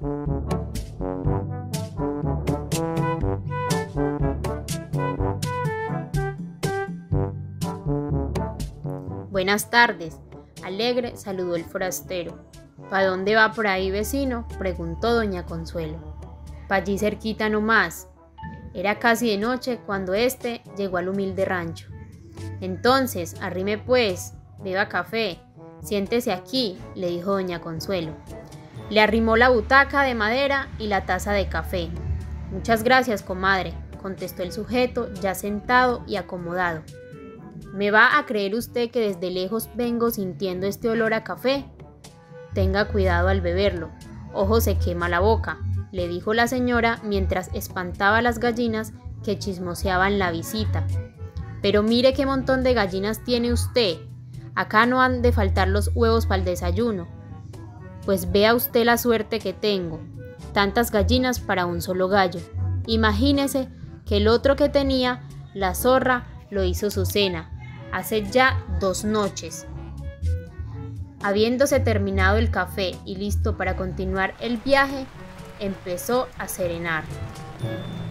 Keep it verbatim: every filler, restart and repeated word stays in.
Buenas tardes, alegre saludó el forastero. ¿Pa dónde va por ahí, vecino?, preguntó doña Consuelo. Pa allí cerquita nomás. Era casi de noche cuando éste llegó al humilde rancho. Entonces, arrime pues, beba café, siéntese aquí, le dijo doña Consuelo. Le arrimó la butaca de madera y la taza de café. Muchas gracias, comadre, contestó el sujeto ya sentado y acomodado. ¿Me va a creer usted que desde lejos vengo sintiendo este olor a café? Tenga cuidado al beberlo, ojo se quema la boca, le dijo la señora mientras espantaba a las gallinas que chismoseaban la visita. Pero mire qué montón de gallinas tiene usted, acá no han de faltar los huevos para el desayuno. Pues vea usted la suerte que tengo, tantas gallinas para un solo gallo. Imagínese que el otro que tenía, la zorra, lo hizo su cena, hace ya dos noches. Habiéndose terminado el café y listo para continuar el viaje, empezó a serenar.